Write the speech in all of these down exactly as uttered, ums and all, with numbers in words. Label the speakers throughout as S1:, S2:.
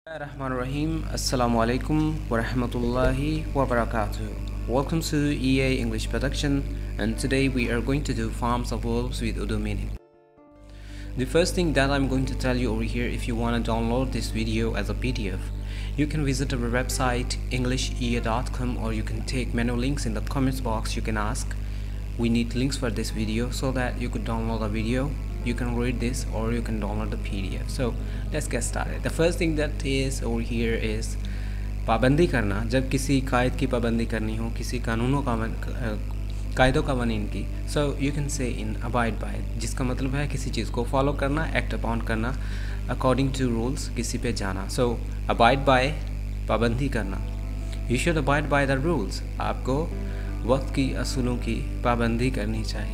S1: Rahim. Assalamu alaikum wa rahmatullahi wa barakatuh. Welcome to E A English Production, and today we are going to do forms of verbs with Urdu meaning. The first thing that I'm going to tell you over here, if you want to download this video as a P D F, you can visit our website english e a dot com, or you can take menu links in the comments box. You can ask, we need links for this video, so that you could download a video. You can read this or you can download the P D F. So let's get started. The first thing that is over here is पाबंदी करना. जब किसी कायद की पाबंदी करनी हो, किसी कानूनों का कायदों का कानून की, so you can say in abide by, जिसका मतलब है किसी चीज़ को फॉलो करना, act upon करना, according to rules किसी पे जाना. So abide by पाबंदी करना. You should abide by the rules. आपको वक्त की असूलों की पाबंदी करनी चाहिए.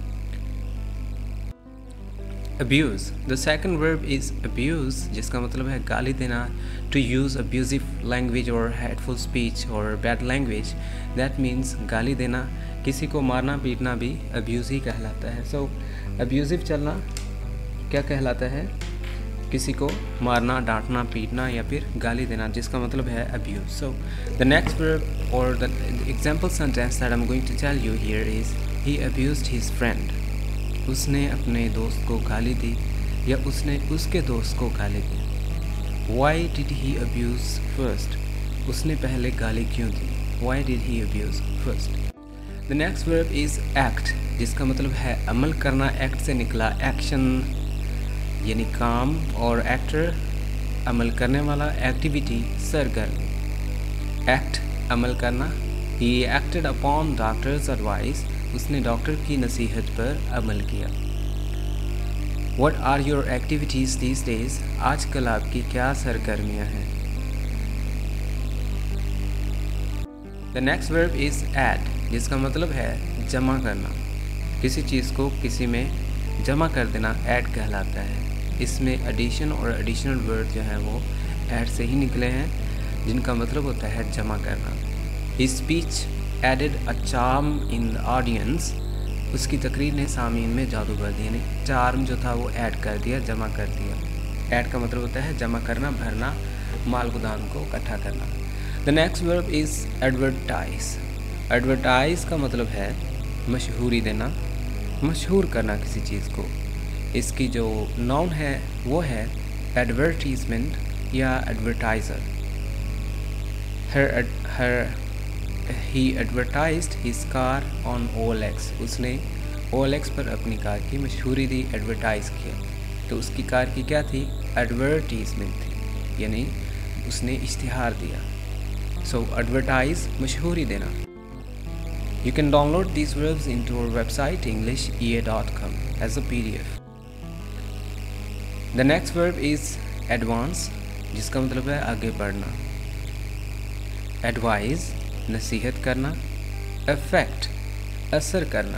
S1: Abuse. The second verb is abuse, जिसका मतलब है गाली देना. To use abusive language or hateful speech or bad language, that means गाली देना. किसी को मारना पीटना भी abuse ही कहलाता है. So abusive चलना क्या कहलाता है? किसी को मारना, डांटना, पीटना या फिर गाली देना, जिसका मतलब है abuse. So the next verb or the example sentence that I'm going to tell you here is he abused his friend. उसने अपने दोस्त को गाली दी या उसने उसके दोस्त को गाली दी. Why did he abuse first? उसने पहले गाली क्यों दी? Why did he abuse first? The next verb is act, जिसका मतलब है अमल करना. act से निकला action यानी काम, और actor अमल करने वाला, activity सरगर्मी. act अमल करना. He acted upon doctor's advice. उसने डॉक्टर की नसीहत पर अमल किया. What are your activities these days? आजकल आपकी क्या सरगर्मियाँ हैं? The next verb is add, जिसका मतलब है जमा करना. किसी चीज़ को किसी में जमा कर देना add कहलाता है. इसमें addition और additional word जो हैं वो add से ही निकले हैं, जिनका मतलब होता है जमा करना. His speech added a charm in the audience. उसकी तकरीर ने सामीन में जादू भर दिया. यानी चार्म जो था वो ऐड कर दिया, जमा कर दिया. ऐड का मतलब होता है जमा करना, भरना, माल गुदाम को इकट्ठा करना. The next verb is advertise. advertise का मतलब है मशहूरी देना, मशहूर करना किसी चीज़ को. इसकी जो नाउन है वो है advertisement या advertiser. her her He advertised his car on O L X. उसने O L X पर अपनी कार की मशहूरी दी, एडवर्टाइज किया. तो उसकी कार की क्या थी? एडवर्टीजमेंट थी, यानी उसने इश्तिहार दिया. सो एडवर्टाइज मशहूरी देना. You can download these verbs into our website english e a dot com as a P D F. The next verb is advance, जिसका मतलब है आगे बढ़ना. Advise नसीहत करना. अफेक्ट असर करना.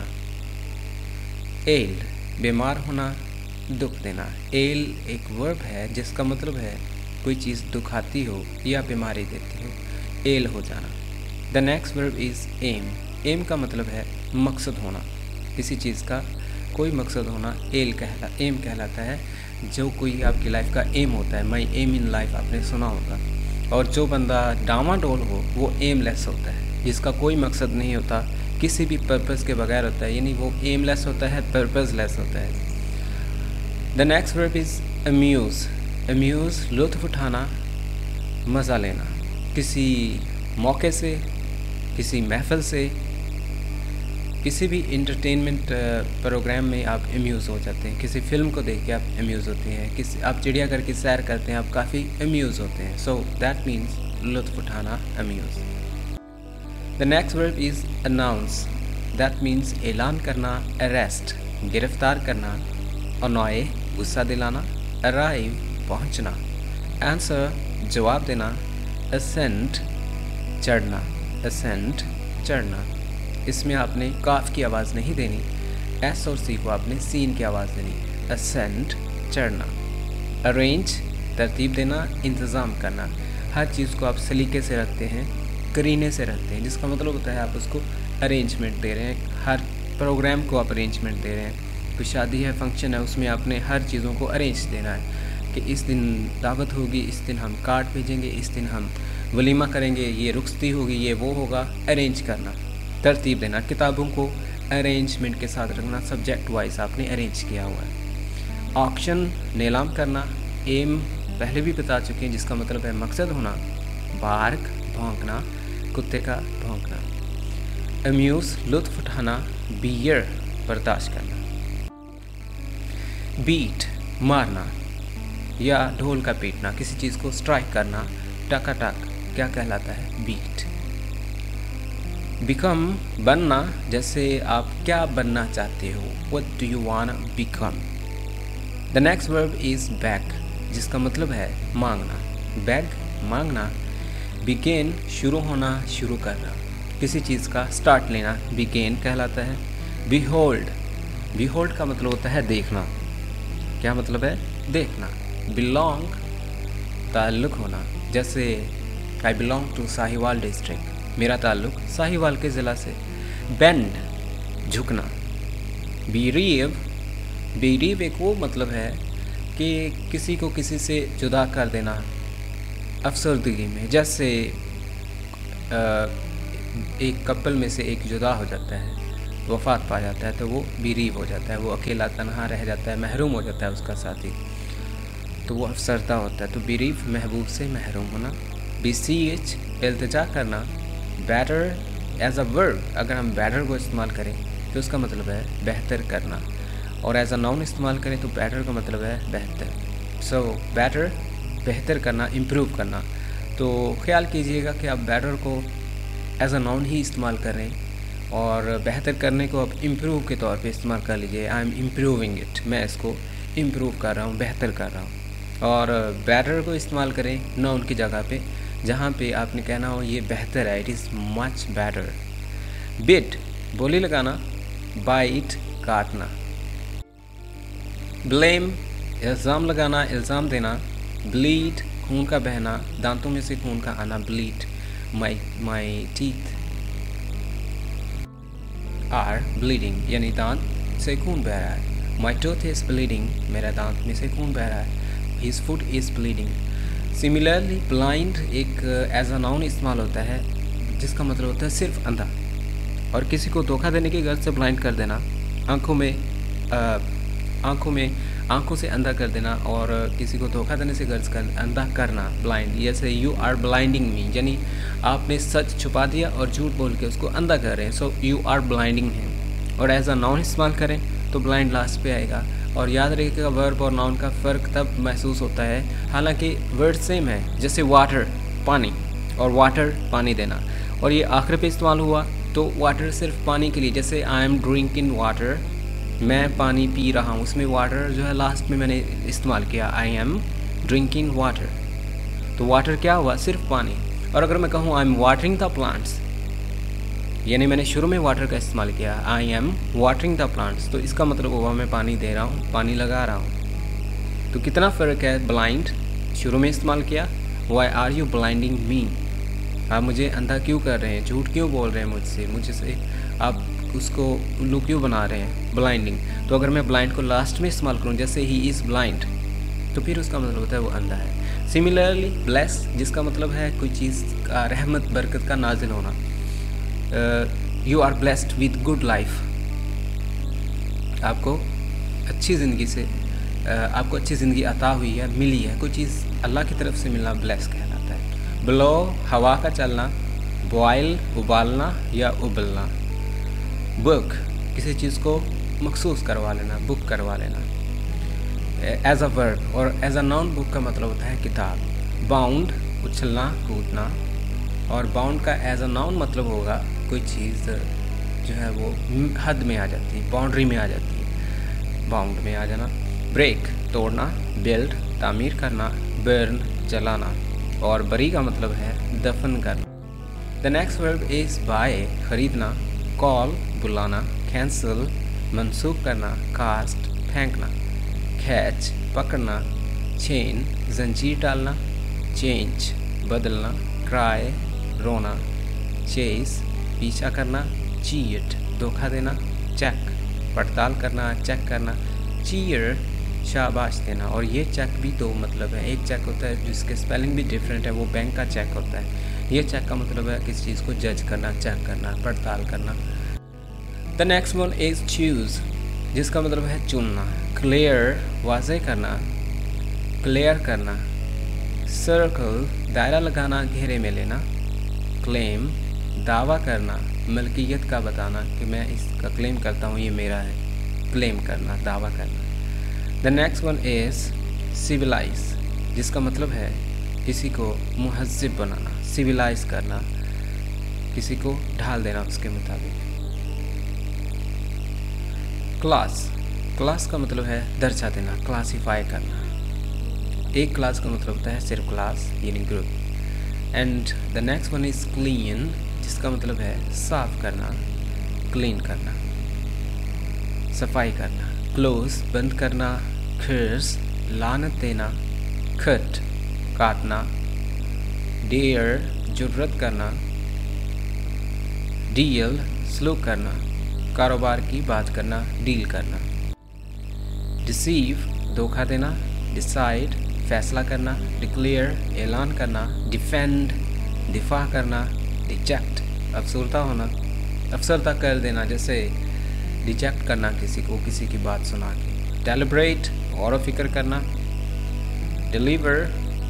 S1: एल बीमार होना, दुख देना. एल एक वर्ब है जिसका मतलब है कोई चीज़ दुखाती हो या बीमारी देती हो, एल हो जाना. The next verb is aim. Aim का मतलब है मकसद होना. किसी चीज़ का कोई मकसद होना एल कहला एम कहलाता है. जो कोई आपकी लाइफ का एम होता है, माई एम इन लाइफ आपने सुना होगा. और जो बंदा डामाडोल हो वो एमलेस होता है, जिसका कोई मकसद नहीं होता, किसी भी पर्पस के बगैर होता है, यानी वो एमलेस होता है, पर्पसलेस होता है. The next verb is amuse. Amuse लुत्फ़ उठाना, मज़ा लेना. किसी मौके से, किसी महफिल से, किसी भी इंटरटेनमेंट प्रोग्राम में आप अम्यूज़ हो जाते हैं. किसी फिल्म को देख के आप अम्यूज़ होते हैं. किसी आप चिड़ियाघर की सैर करते हैं, आप काफ़ी अम्यूज़ होते हैं. सो दैट मीन्स लुत्फ़ उठाना, amuse. The next verb is announce. That means ऐलान करना. अरेस्ट गिरफ्तार करना. अनॉय गुस्सा दिलाना. अराइव पहुँचना. आंसर जवाब देना. असेंट चढ़ना. असेंट चढ़ना. इसमें आपने काफ की आवाज़ नहीं देनी, एस और सी को आपने सीन की आवाज़ देनी. असेंट चढ़ना. अरेंज तरतीब देना, इंतज़ाम करना. हर चीज़ को आप सलीके से रखते हैं, करीने से रखते हैं, जिसका मतलब होता है आप उसको अरेंजमेंट दे रहे हैं. हर प्रोग्राम को आप अरेंजमेंट दे रहे हैं. कोई शादी है, फंक्शन है, उसमें आपने हर चीज़ों को अरेंज देना है. कि इस दिन दावत होगी, इस दिन हम कार्ड भेजेंगे, इस दिन हम वलीमा करेंगे, ये रुखसती होगी, ये वो होगा। अरेंज करना, तरतीब देना, किताबों को अरेंजमेंट के साथ रखना, सब्जेक्ट वाइज आपने अरेंज किया हुआ है। ऑक्शन, नीलाम करना। एम पहले भी बता चुके हैं, जिसका मतलब है मकसद होना। बार्क, भौंकना, कुत्ते का भौंकना। अम्यूज़, लुत्फ उठाना। बियर, बर्दाश्त करना। बीट, मारना या ढोल का पीटना, किसी चीज़ को स्ट्राइक करना। टकाटक क्या कहलाता है? बीट। बिकम, बनना, जैसे आप क्या बनना चाहते हो, what do you want become. The next verb is beg, जिसका मतलब है मांगना। बैग, मांगना। बिगेन, शुरू होना, शुरू करना, किसी चीज़ का स्टार्ट लेना, बिगेन कहलाता है। बिहोल्ड, बिहोल्ड का मतलब होता है देखना। क्या मतलब है? देखना। बिलोंग, ताल्लुक़ होना, जैसे I belong to Sahiwal district, मेरा ताल्लुक़ साहिवाल के ज़िला से। बेंड, झुकना। बीरीव, बीरीव एक वो मतलब है कि किसी को किसी से जुदा कर देना अफसरदगी में, जैसे एक कपल में से एक जुदा हो जाता है, वफ़ात पा जाता है, तो वो बीरीव हो जाता है, वो अकेला तन्हा रह जाता है, महरूम हो जाता है उसका साथी, तो वो अफसरदा होता है। तो बीरीव, महबूब से महरूम होना। बीसीएच, इल्तिजा करना। बेटर, एज अ वर्ब अगर हम बेटर को इस्तेमाल करें तो उसका मतलब है बेहतर करना, और एज अ नाउन इस्तेमाल करें तो बेटर का मतलब है बेहतर। सो बेटर, बेहतर करना, इम्प्रूव करना। तो ख्याल कीजिएगा कि आप बेटर को एज अ नाउन ही इस्तेमाल करें और बेहतर करने को आप इम्प्रूव के तौर पे इस्तेमाल कर लीजिए। आई एम इम्प्रूविंग इट, मैं इसको इम्प्रूव कर रहा हूँ, बेहतर कर रहा हूँ। और बेटर को इस्तेमाल करें नाउन की जगह पे, जहाँ पे आपने कहना हो ये बेहतर है, it is much better. Bid, बोली लगाना। बाइट, काटना। ब्लेम, इल्ज़ाम लगाना, इल्ज़ाम देना। ब्लीड, खून का बहना, दांतों में से खून का आना, bleed. My my teeth are bleeding, यानी दांत से खून बह रहा है। माई टूथ इज़ ब्लीडिंग, मेरा दांत में से खून बह रहा है। His foot is bleeding. Similarly blind एक एज अ नाउन इस्तेमाल होता है, जिसका मतलब होता है सिर्फ अंधा, और किसी को धोखा देने की गर्ज से ब्लाइंड कर देना, आँखों में आ, आँखों में आँखों से अंधा कर देना, और किसी को धोखा देने से गर्ज कर अंधा करना, ब्लाइंड। जैसे यू आर ब्लाइंडिंग मी, यानी आपने सच छुपा दिया और झूठ बोल के उसको अंधा कर रहे हैं, so you are blinding him. और एज अ नाउन इस्तेमाल करें तो ब्लाइंड लास्ट पे आएगा। और याद रखिएगा वर्ब और नाउन का फ़र्क तब महसूस होता है, हालांकि वर्ड सेम है, जैसे वाटर, पानी, और वाटर, पानी देना, और ये आखिर पे इस्तेमाल हुआ तो वाटर सिर्फ पानी के लिए, जैसे आई एम ड्रिंकिंग वाटर, मैं पानी पी रहा हूँ, उसमें वाटर जो है लास्ट में मैंने इस्तेमाल किया, आई एम ड्रिंकिंग वाटर। तो वाटर क्या हुआ? सिर्फ पानी। और अगर मैं कहूँ I am watering the plants, यानी मैंने शुरू में वाटर का इस्तेमाल किया, I am watering the plants, तो इसका मतलब हुआ मैं पानी दे रहा हूँ, पानी लगा रहा हूँ। तो कितना फ़र्क है? ब्लाइंड शुरू में इस्तेमाल किया, why are you blinding me, आप मुझे अंधा क्यों कर रहे हैं, झूठ क्यों बोल रहे हैं मुझसे, मुझे से आप उसको उल्लू क्यों बना रहे हैं, ब्लाइंडिंग। तो अगर मैं ब्लाइंड को लास्ट में इस्तेमाल करूँ, जैसे ही इज़ ब्लाइंड, तो फिर उसका मतलब होता है वो अंधा है। सिमिलरली ब्लेस, जिसका मतलब है कोई चीज़ का रहमत बरकत का नाजिल होना। You are blessed with good life, आपको अच्छी ज़िंदगी से uh, आपको अच्छी ज़िंदगी अता हुई है, मिली है, कोई चीज़ अल्लाह की तरफ से मिलना ब्लेस कहलाता है। ब्लो, हवा का चलना। बॉयल, उबालना या उबलना। बुक, किसी चीज़ को मखसूस करवा लेना, बुक करवा लेना। एज अ वर्ब और एज अ नाउन बुक का मतलब होता है किताब। बाउंड, उछलना, कूदना, और बाउंड का एज अ नाउन मतलब होगा कोई चीज़ जो है वो हद में आ जाती है, बाउंड्री में आ जाती है, बाउंड में आ जाना। ब्रेक, तोड़ना। बिल्ड, तामीर करना। बर्न, जलाना, और बरी का मतलब है दफन करना। The next verb is buy, ख़रीदना। कॉल, बुलाना। कैंसिल, मनसूख करना। कास्ट, फेंकना। कैच, पकड़ना। चेन, जंजीर डालना। चेंज, बदलना। क्राई, रोना। चेस, पीछा करना। चीट, धोखा देना। चेक, पड़ताल करना, चेक करना। चीयर, शाबाश देना। और ये चेक भी दो मतलब है, एक चेक होता है जिसके स्पेलिंग भी डिफरेंट है, वो बैंक का चेक होता है। ये चेक का मतलब है किसी चीज़ को जज करना, चेक करना, पड़ताल करना। The next one is choose, जिसका मतलब है चुनना। क्लियर वाज़ेह करना, क्लियर करना। सर्कल दायरा लगाना, घेरे में लेना। क्लेम दावा करना, मलकियत का बताना कि मैं इसका क्लेम करता हूँ, ये मेरा है। क्लेम करना, दावा करना। The next one is civilise, जिसका मतलब है किसी को मुहज़्ज़िब बनाना, सिविलाइज करना, किसी को ढाल देना उसके मुताबिक। क्लास, क्लास का मतलब है दर्जा देना, क्लासीफाई करना। एक क्लास का मतलब होता है सिर्फ क्लास यानी group. And the next one is clean, जिसका मतलब है साफ करना, क्लीन करना, सफाई करना। क्लोज बंद करना। कर्स लानत देना। कट काटना। डेयर जुर्रत करना। डील सलूक करना, कारोबार की बात करना, डील करना। डिसीव धोखा देना। डिसाइड फैसला करना। डिक्लेयर ऐलान करना। डिफेंड दिफा करना। रिजेक्ट अफसरदा होना, अफसरदा कर देना, जैसे रिजेक्ट करना किसी को, किसी की बात सुना के। डेलिब्रेट गौर फिक्र करना। डिलीवर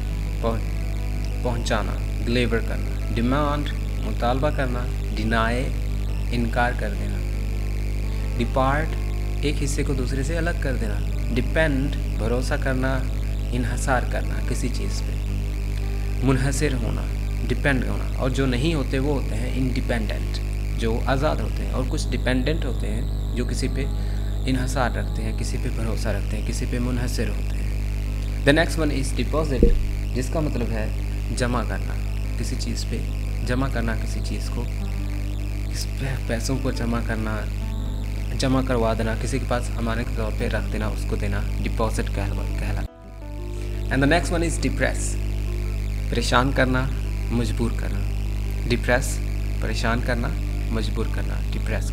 S1: पहुंचाना, डिलीवर करना। डिमांड मुतालबा करना। डिनाई इनकार कर देना। डिपार्ट एक हिस्से को दूसरे से अलग कर देना। डिपेंड भरोसा करना, इन्हसार करना किसी चीज़ पे। मुनहसर होना, डिपेंड होना। और जो नहीं होते वो होते हैं इंडिपेंडेंट, जो आज़ाद होते हैं। और कुछ डिपेंडेंट होते हैं जो किसी पे इन्हसार रखते हैं, किसी पे भरोसा रखते हैं, किसी पे मुनहसर होते हैं। The next one is deposit, जिसका मतलब है जमा करना, किसी चीज़ पे जमा करना, किसी चीज़ को, किस पैसों को जमा करना, जमा करवा देना, किसी के पास अमानत के तौर पे रख देना, उसको देना, डिपॉजिट कहला कहला and the next one is depress, परेशान करना, मजबूर करना। डिप्रेस परेशान करना, मजबूर करना, डिप्रेस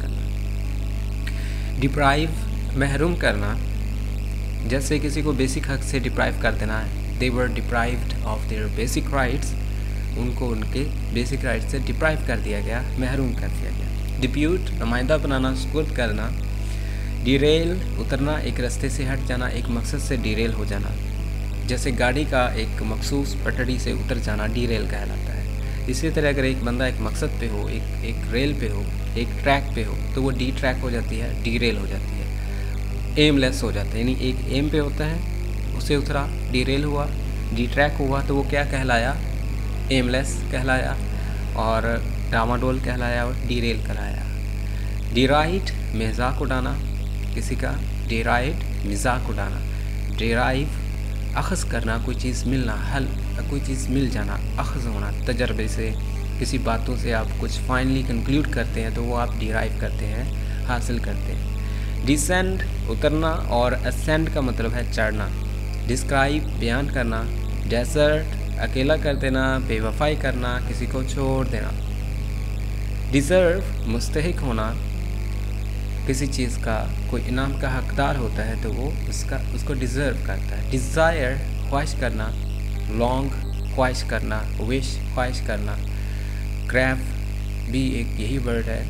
S1: करना। डिप्राइव महरूम करना, जैसे किसी को बेसिक हक से डिप्राइव कर देना है। They were deprived of their basic rights, उनको उनके बेसिक राइट्स से डिप्राइव कर दिया गया, महरूम कर दिया गया। डिप्यूट नुमाइंदा बनाना, सुपुर्द करना। डिरेल उतरना, एक रास्ते से हट जाना, एक मकसद से डिरेल हो जाना, जैसे गाड़ी का एक मखसूस पटड़ी से उतर जाना डीरेल कहलाता है। इसी तरह अगर एक बंदा एक मकसद पे हो, एक एक रेल पे हो, एक ट्रैक पे हो, तो वो डी ट्रैक हो जाती है, डीरेल हो जाती है, एमलेस हो जाता है। यानी एक एम पे होता है, उससे उतरा, डीरेल हुआ, डी ट्रैक हुआ, तो वो क्या कहलाया, एमलेस कहलाया, और डामाडोल कहलाया, और डीरेल कहलाया। डिराइड मजाक उड़ाना किसी का, डिराइड मजाक उड़ाना। डिराइव अखज़ करना, कोई चीज़ मिलना, हल कोई चीज़ मिल जाना, अखज़ होना, तजर्बे से, किसी बातों से आप कुछ फाइनली कंक्लूड करते हैं तो वो आप डिराइव करते हैं, हासिल करते हैं। डिसेंड उतरना, और असेंड का मतलब है चढ़ना। डिस्क्राइब बयान करना। डेजर्ट अकेला कर देना, बेवफाई करना, किसी को छोड़ देना। डिज़र्व मुस्तहिक होना, किसी चीज़ का कोई इनाम का हकदार होता है तो वो उसका उसको डिज़र्व करता है। डिज़ायर ख्वाहिश करना। लॉन्ग ख्वाहिश करना। विश ख्वाहिश करना। क्रैफ भी एक यही वर्ड है।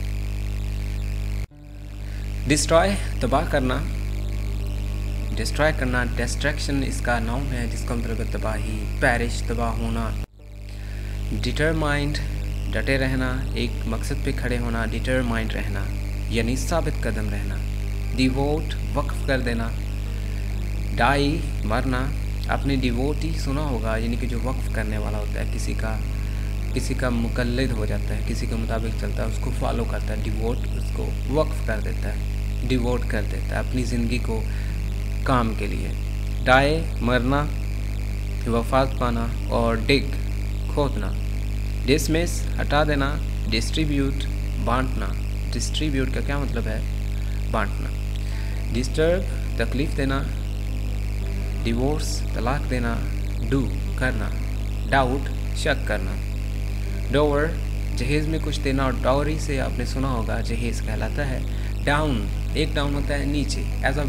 S1: डिस्ट्रॉय तबाह करना, डिस्ट्रॉय करना। डिस्ट्रैक्शन इसका नाउन है जिसका मतलब है तबाही, पैरिश तबाह होना। डिटरमाइंड डटे रहना, एक मकसद पे खड़े होना, डिटरमाइंड रहना यानी साबित कदम रहना। डिवोट वक्फ कर देना। डाई मरना, आपने डिवोटी सुना होगा, यानी कि जो वक्फ करने वाला होता है, किसी का किसी का मुकल्लिद हो जाता है, किसी के मुताबिक चलता है, उसको फॉलो करता है। डिवोट उसको वक्फ कर देता है, डिवोट कर देता है अपनी ज़िंदगी को काम के लिए। डाई मरना, वफात पाना, और डिग खोदना। डिसमिस हटा देना। डिस्ट्रीब्यूट बांटना। डिस्ट्रीब्यूट का क्या मतलब है, बांटना। डिस्टर्ब तकलीफ़ देना। डिवोर्स तलाक देना। डू करना। डाउट शक करना। डोवर जहेज़ में कुछ देना, और डाउरी से आपने सुना होगा जहेज़ कहलाता है। डाउन एक डाउन होता है नीचे, एज अ वर्ब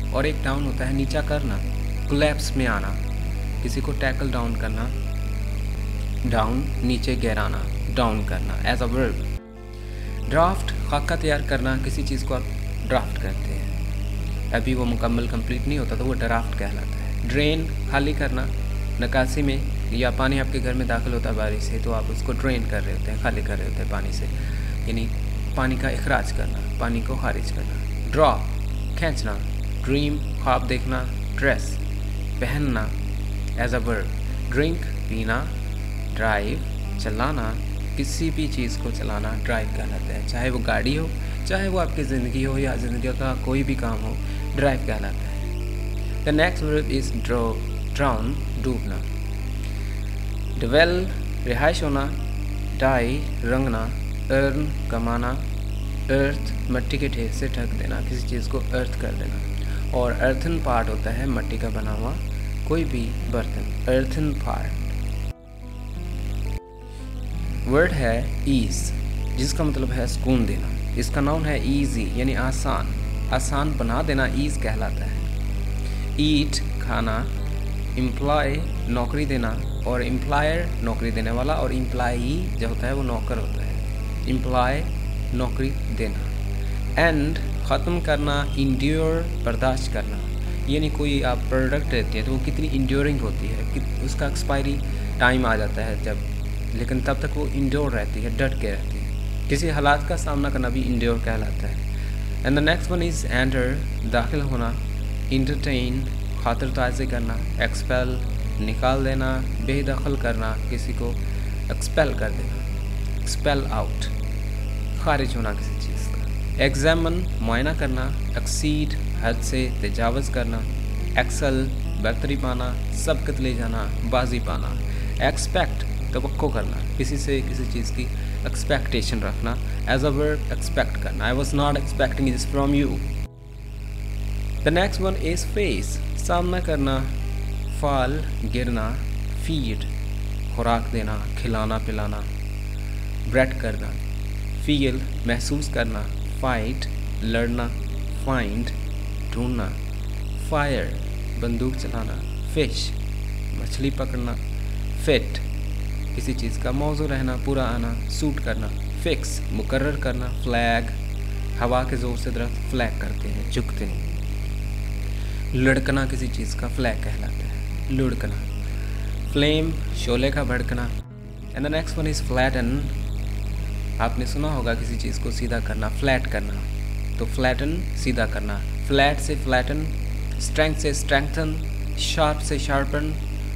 S1: और एक डाउन होता है नीचा करना, कोलैप्स में आना, किसी को टैकल डाउन करना, डाउन नीचे गिराना, डाउन करना एज अ वर्ब। ड्राफ्ट खाका तैयार करना, किसी चीज़ को आप ड्राफ्ट करते हैं, अभी वो मुकम्मल कंप्लीट नहीं होता तो वो ड्राफ्ट कहलाता है। ड्रेन खाली करना, निकासी में या पानी आपके घर में दाखिल होता है बारिश से तो आप उसको ड्रेन कर रहे होते हैं, खाली कर रहे होते हैं पानी से, यानी पानी का इखराज करना, पानी को खारिज करना। ड्रॉ खींचना, ड्रीम ख्वाब देखना, ड्रेस पहनना एज अ वर्ब। ड्रिंक पीना, ड्राइव चलाना, किसी भी चीज़ को चलाना ड्राइव कहलाता है, चाहे वो गाड़ी हो, चाहे वो आपकी ज़िंदगी हो या ज़िंदगी का कोई भी काम हो, ड्राइव कहलाता है। The next verb is draw drown डूबना। डिवेल रिहाइश होना, डाई रंगना, अर्न कमाना, अर्थ मिट्टी के ढेर से ढक देना, किसी चीज़ को अर्थ कर देना। और अर्थन पार्ट होता है मिट्टी का बना हुआ कोई भी बर्तन, अर्थन पार्ट। वर्ड है ईज, जिसका मतलब है सुकून देना, इसका नाउन है ईजी यानी आसान, आसान बना देना ईज कहलाता है। ईट खाना, एम्प्लॉय नौकरी देना, और एम्प्लॉयर नौकरी देने वाला, और एम्प्लॉई जो होता है वो नौकर होता है, एम्प्लॉय नौकरी देना। एंड ख़त्म करना, इंड्योर बर्दाश्त करना, यानी कोई आप प्रोडक्ट देते हैं तो वो कितनी इंड्योरिंग होती है कि उसका एक्सपायरी टाइम आ जाता है जब, लेकिन तब तक वो इंड्योर रहती है, डट के रहती है। किसी हालात का सामना करना भी इंड्योर कहलाता है। And the next one is enter दाखिल होना, इंटरटेन खातिर ताज़ी करना, एक्सपेल निकाल देना, बेदखल करना, किसी को एक्सपेल कर देना, एक्सपेल आउट खारिज होना किसी चीज़ का। एग्जामन मुआयना करना, एक्सीड हद से तजावज़ करना, एक्सल बरतरी पाना, सबकत ले जाना, बाजी पाना। एक्सपेक्ट तवक्को करना, किसी से किसी चीज़ की एक्सपेक्टेशन रखना, एज अ वर्ब एक्सपेक्ट करना, I was not expecting this from you. The next one is face, सामना करना, फाल गिरना, फीड खुराक देना, खिलाना पिलाना, ब्रेड करना। फील महसूस करना, फाइट लड़ना, फाइंड ढूंढना, फायर बंदूक चलाना, फिश मछली पकड़ना, फिट किसी चीज़ का मौजू रहना, पूरा आना, सूट करना, फिक्स मुकर्रर करना, फ्लैग हवा के ज़ोर से दरख्त फ्लैग करते हैं, झुकते हैं। लड़कना किसी चीज़ का फ्लैग कहलाता है, लुढ़कना। फ्लेम शोले का भड़कना। And the next one is flatten, आपने सुना होगा किसी चीज़ को सीधा करना, फ्लैट करना, तो फ्लैटन सीधा करना। फ्लैट से फ्लैटन, स्ट्रेंथ से स्ट्रेंथन, शार्प से शार्पन,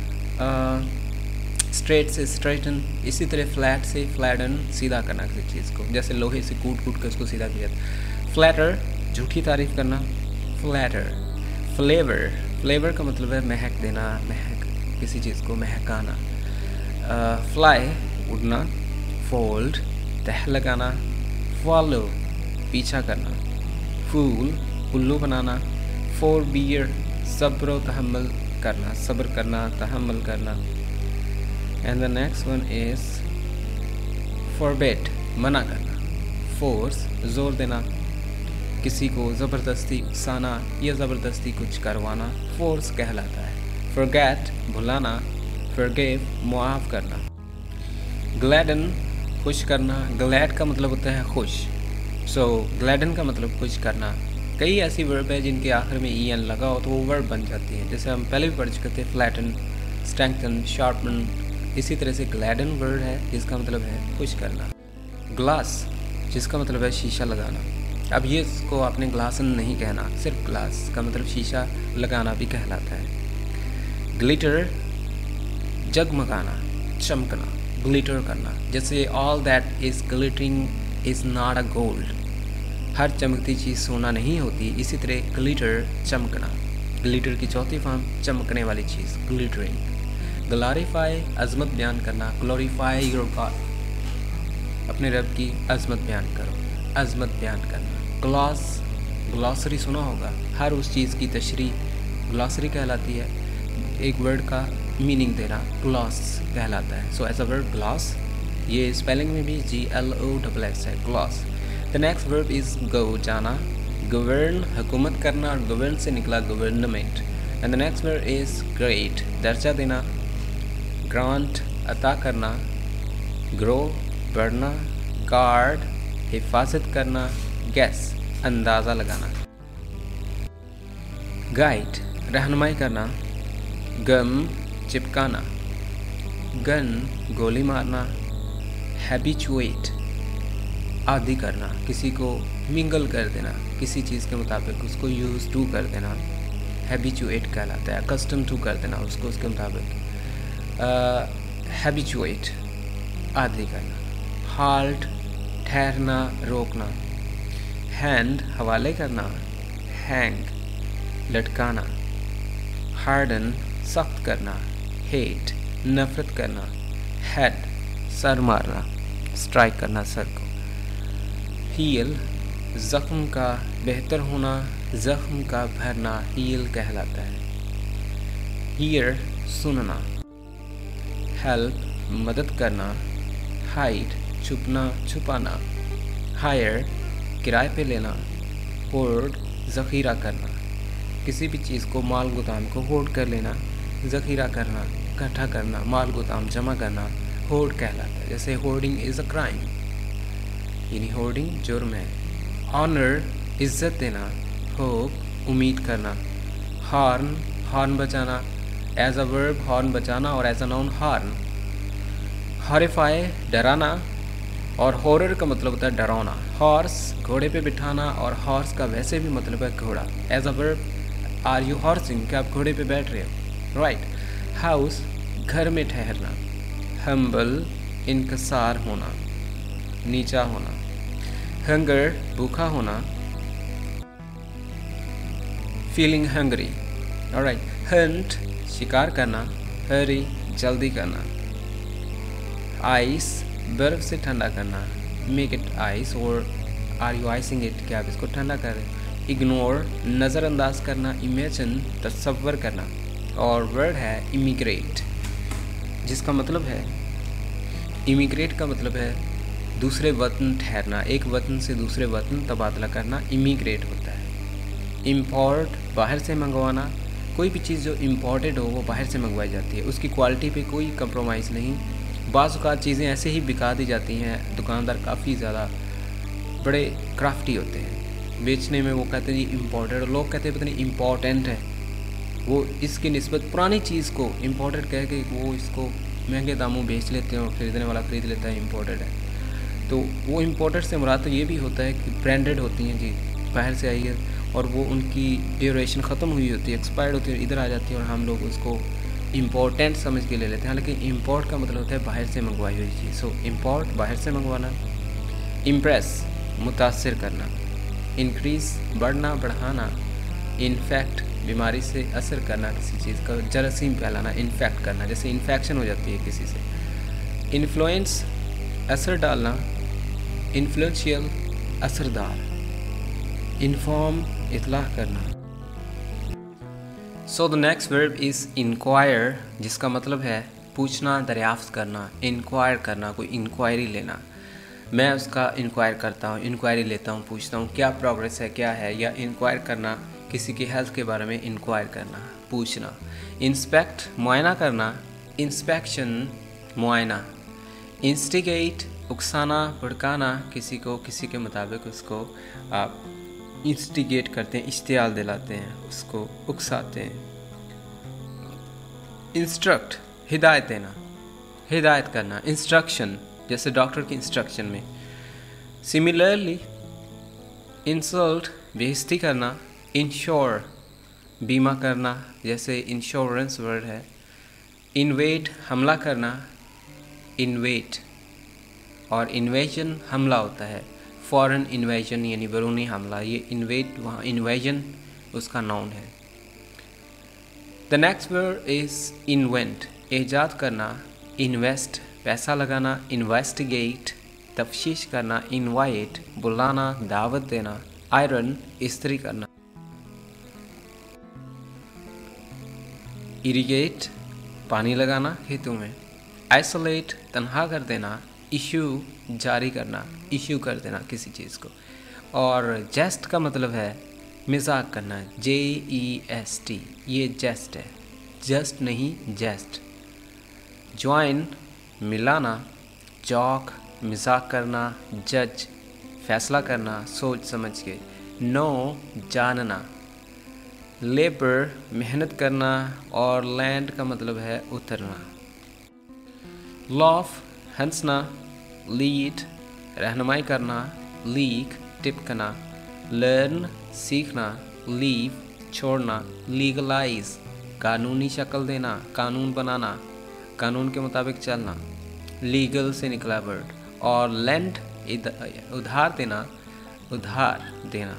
S1: स्ट्रेट से स्ट्रेटन, इसी तरह फ्लैट से फ्लैटन सीधा करना किसी चीज़ को, जैसे लोहे से कूट कूट कर उसको सीधा किया। फ्लैटर झूठी तारीफ करना, फ्लैटर। फ्लेवर, फ्लेवर का मतलब है महक देना, महक किसी चीज़ को महकाना। फ्लाई उड़ना, फोल्ड तह लगाना, फॉलो पीछा करना, फूल उल्लू बनाना, फोर बियर सब्र तहम्मुल करना, सब्र करना, तहम्मुल करना। And the next one is forbid मना करना, फोर्स जोर देना, किसी को ज़बरदस्ती उकसाना या ज़बरदस्ती कुछ करवाना फोर्स कहलाता है। फॉरगेट भुलाना, फॉरगिव मुआफ़ करना। ग्लैडन खुश करना, ग्लैड का मतलब होता है खुश, सो ग्लैडन का मतलब खुश करना। कई ऐसी वर्ब है जिनके आखिर में ई एन लगा हो तो वो वर्ब बन जाती है, जैसे हम पहले भी पढ़ चुके थे, फ्लैटन, स्ट्रेंथन, शार्पन। इसी तरह से ग्लैडन वर्ड है जिसका मतलब है खुश करना। ग्लास जिसका मतलब है शीशा लगाना, अब ये इसको आपने ग्लासन नहीं कहना, सिर्फ ग्लास का मतलब शीशा लगाना भी कहलाता है। ग्लिटर जगमगाना, चमकना, ग्लिटर करना, जैसे all that is glittering is not a gold, हर चमकती चीज़ सोना नहीं होती, इसी तरह ग्लिटर चमकना। ग्लिटर की चौथी फॉर्म चमकने वाली चीज़, ग्लिटरिंग। ग्लोरीफाई अजमत बयान करना, ग्लोरीफाई योर गॉड, अपने रब की अजमत बयान करो, अजमत बयान करना। ग्लॉस ग्लॉसरी सुना होगा, हर उस चीज़ की तशरीह ग्लॉसरी कहलाती है, एक वर्ड का मीनिंग देना ग्लॉस कहलाता है। So as a word gloss, ये स्पेलिंग में भी G L O double S है, gloss. The next verb is go जाना, गवर्न हुकूमत करना, और गवर्न से निकला government. And the next word is grade, दर्जा देना। ग्रांट, अता करना। ग्रो, बढ़ना। गार्ड, हिफाजत करना। गैस, अंदाज़ा लगाना। गाइड, रहनुमाई करना। गम, चिपकाना। गन, गोली मारना। हैबिचुएट, आदी करना, किसी को मिंगल कर देना, किसी चीज़ के मुताबिक उसको यूज़ टू कर देना, हैबिचुएट कहलाता है। कस्टम टू कर देना उसको उसके मुताबिक। हैबिचुएट, आदी करना। हाल्ट, ठहरना, रोकना। हैंड, हवाले करना। हैंग, लटकाना। हार्डन, सख्त करना। हेट, नफरत करना। हेड, सर मारना, स्ट्राइक करना सर को। हील, ज़ख्म का बेहतर होना, ज़ख्म का भरना हील कहलाता है। हीयर, सुनना। हेल्प, मदद करना। हाइड, छुपना, छुपाना। हायर, किराए पे लेना। होर्ड, ज़ख़ीरा करना, किसी भी चीज़ को, माल गुदाम को होर्ड कर लेना, ज़ख़ीरा करना, इकट्ठा करना, माल गुदाम जमा करना होर्ड कहलाता है। जैसे होर्डिंग इज़ अ क्राइम, यानी होर्डिंग जुर्म है। ऑनर, इज़्ज़त देना। होप, उम्मीद करना। हॉर्न, हॉर्न बजाना। एज अ वर्ब हॉर्न बजाना, और as a noun horn. Horrify, डराना, और हॉरर का मतलब होता है डरावना। हॉर्स, घोड़े पे बिठाना, और हॉर्स का वैसे भी मतलब है घोड़ा। As a verb, are you horsing, क्या आप घोड़े पे बैठ रहे हो, राइट। हाउस, घर में ठहरना। हम्बल, इनकसार होना, नीचा होना। हंगर, भूखा होना। Feeling hungry, alright. हंट, शिकार करना। हरी, जल्दी करना। आइस, बर्फ से ठंडा करना। मेक इट आइस, और आर यू आइसिंग इट, क्या आप इसको ठंडा कर रहे हैं। इग्नोर, नज़रअंदाज करना। इमेजिन, तसव्वुर करना। और वर्ड है इमिग्रेट, जिसका मतलब है, इमिग्रेट का मतलब है दूसरे वतन ठहरना, एक वतन से दूसरे वतन तबादला करना इमिग्रेट होता है। इम्पोर्ट, बाहर से मंगवाना, कोई भी चीज़ जो इम्पोर्टेड हो वो बाहर से मंगवाई जाती है, उसकी क्वालिटी पे कोई कंप्रोमाइज़ नहीं। बाज़ औक़ात चीज़ें ऐसे ही बिका दी जाती हैं, दुकानदार काफ़ी ज़्यादा बड़े क्राफ्टी होते हैं बेचने में, वो कहते हैं जी इम्पोर्टेड, लोग कहते हैं पता नहीं इम्पोर्टेंट है, वो इसकी निस्बत पुरानी चीज़ को इम्पोर्टेड कह के वो इसको महंगे दामों बेच लेते हैं और ख़रीदने वाला ख़रीद लेता है इम्पोर्टेड है। तो वो इम्पोर्टेड से मुराद तो ये भी होता है कि ब्रांडेड होती हैं जी, बाहर से आई है और वो उनकी ड्यूरेशन ख़त्म हुई होती है, एक्सपायर्ड होती है, इधर आ जाती है और हम लोग उसको इम्पोर्टेंट समझ के ले लेते हैं। लेकिन इम्पोर्ट का मतलब होता है बाहर से मंगवाई हुई चीज़। सो इम्पोर्ट, बाहर से मंगवाना। इम्प्रेस, मुतासिर करना। इंक्रीज़, बढ़ना, बढ़ाना। इन्फेक्ट, बीमारी से असर करना, किसी चीज़ का जरासीम फैलाना, इन्फेक्ट करना, जैसे इन्फेक्शन हो जाती है किसी से। इन्फ्लुएंस, असर डालना। इन्फ्लुएंशियल, असरदार। इन्फॉर्म, इतलाह करना। So the next verb is inquire, जिसका मतलब है पूछना, दरियाफ्त करना, इंक्वायर करना, कोई इंक्वायरी लेना। मैं उसका इंक्वायर करता हूँ, इंक्वायरी लेता हूँ, पूछता हूँ क्या प्रोग्रेस है, क्या है, या इंक्वायर करना, किसी की हेल्थ के बारे में इंक्वायर करना, पूछना। इंस्पेक्ट, मुआयना करना। इंस्पेक्शन, मुआयना। इंस्टिगेट, उकसाना, भड़काना, किसी को किसी के मुताबिक उसको आप इंस्टिगेट करते हैं, इश्तियाल दिलाते हैं, उसको उकसाते हैं। इंस्ट्रक्ट, हिदायत देना, हिदायत करना। इंस्ट्रक्शन, जैसे डॉक्टर की इंस्ट्रक्शन में। सिमिलरली, इंसल्ट, बेइज्जती करना। इंश्योर, बीमा करना, जैसे इंश्योरेंस वर्ड है। इन्वेट, हमला करना। इन्वेट और इन्वेजन हमला होता है, फॉरेन इन्वेजन यानी बैरूनी हमला, ये इन्वेट वहाँ इन्वेजन उसका नाउन है। The next word is invent, ईजाद करना। इन्वेस्ट, पैसा लगाना। इन्वेस्टिगेट, तफ्तीश करना। इनवाइट, बुलाना, दावत देना। आयरन, इस्त्री करना। इरिगेट, पानी लगाना खेतों में। आइसोलेट, तन्हा कर देना। इशू, जारी करना, इशू कर देना किसी चीज़ को। और जेस्ट का मतलब है मजाक करना, जे ई एस टी, ये जेस्ट है, जस्ट नहीं जेस्ट। ज्वाइन मिलाना, जॉक मजाक करना, जज फैसला करना सोच समझ के, नो जानना, लेबर मेहनत करना और लैंड का मतलब है उतरना। लॉफ हंसना, लीड रहनुमाई करना, लीक टिपकना, लर्न सीखना, लीव छोड़ना, लीगलाइज कानूनी शक्ल देना, कानून बनाना, कानून के मुताबिक चलना, लीगल से निकला वर्ड। और लेंड उधार देना, उधार देना।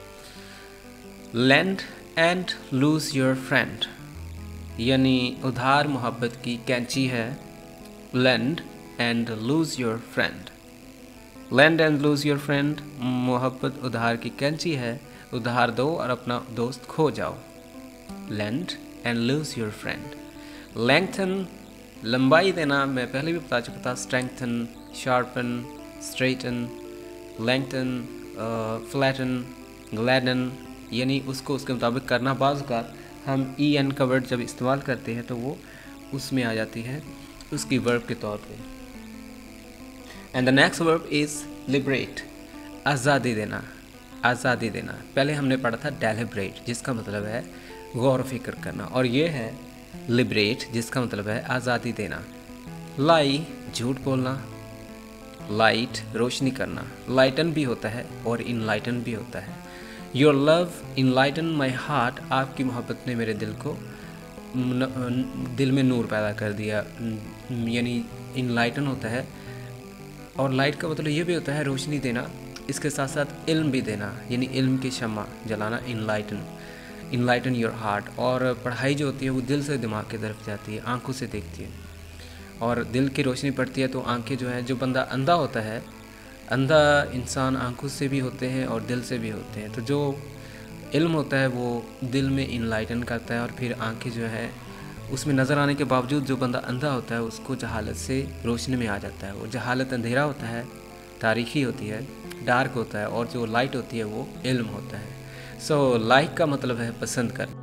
S1: Lend and lose your friend, यानी उधार मोहब्बत की कैंची है। Lend and lose your friend, lend and lose your friend, मोहब्बत उधार की कैंची है, उधार दो और अपना दोस्त खो जाओ। Lend and lose your friend. Lengthen लंबाई देना, मैं पहले भी बता चुका था, strengthen, sharpen, straighten, lengthen, flatten, gladden, यानी उसको उसके मुताबिक करना। बाज़ औक़ात हम ई एन का वर्ड जब इस्तेमाल करते हैं तो वो उसमें आ जाती है उसकी वर्ब के तौर पे। And the next verb is liberate, आज़ादी देना, आज़ादी देना। पहले हमने पढ़ा था डेलिब्रेट, जिसका मतलब है गौर फिक्र करना, और ये है लिबरेट, जिसका मतलब है आज़ादी देना। लाई झूठ बोलना, लाइट रोशनी करना, लाइटन भी होता है और इनलाइटन भी होता है। Your love enlighten my heart, आपकी मोहब्बत ने मेरे दिल को दिल में नूर पैदा कर दिया, यानी इनलाइटन होता है। और लाइट का मतलब ये भी होता है रोशनी देना, इसके साथ साथ इल्म भी देना, यानी इल्म की शम्मा जलाना, इनलाइटन, इनलाइटन योर हार्ट। और पढ़ाई जो होती है वो दिल से दिमाग की तरफ जाती है, आंखों से देखती है, और दिल की रोशनी पड़ती है तो आंखें जो है, जो बंदा अंधा होता है, अंधा इंसान आंखों से भी होते हैं और दिल से भी होते हैं, तो जो इल्म होता है वो दिल में इनलाइटन करता है, और फिर आंखें जो है उसमें नज़र आने के बावजूद जो बंदा अंधा होता है उसको जहालत से रोशनी में आ जाता है। वो जहालत अंधेरा होता है, तारीखी होती है, डार्क होता है, और जो लाइट होती है वो इल्म होता है। सो so, लाइक का मतलब है पसंद कर।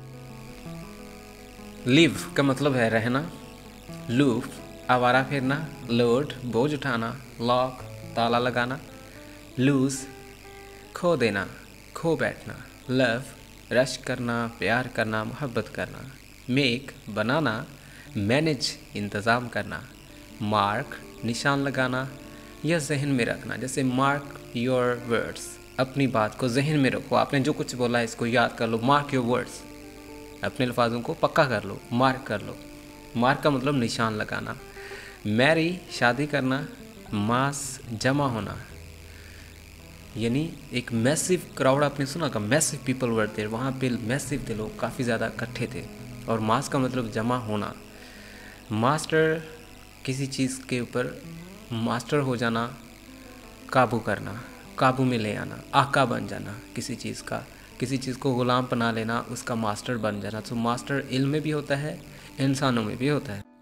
S1: लिव का मतलब है रहना, लूफ आवारा फिरना, लोड बोझ उठाना, लॉक ताला लगाना, लूज खो देना, खो बैठना, लव रश करना, प्यार करना, मोहब्बत करना, मेक बनाना, मैनेज इंतज़ाम करना, मार्क निशान लगाना या जहन में रखना। जैसे मार्क योर वर्ड्स, अपनी बात को जहन में रखो, आपने जो कुछ बोला है इसको याद कर लो। मार्क योर वर्ड्स, अपने अल्फाजों को पक्का कर लो, मार्क कर लो। मार्क का मतलब निशान लगाना। मैरी शादी करना, मास जमा होना, यानी एक मैसिव क्राउड, आपने सुना का मैसिव पीपल वर देयर, वहाँ पे मैसिव थे लोग, काफ़ी ज़्यादा इकट्ठे थे। और मास का मतलब जमा होना। मास्टर किसी चीज़ के ऊपर मास्टर हो जाना, काबू करना, काबू में ले आना, आका बन जाना किसी चीज़ का, किसी चीज़ को ग़ुलाम बना लेना, उसका मास्टर बन जाना। तो मास्टर इल्म में भी होता है, इंसानों में भी होता है।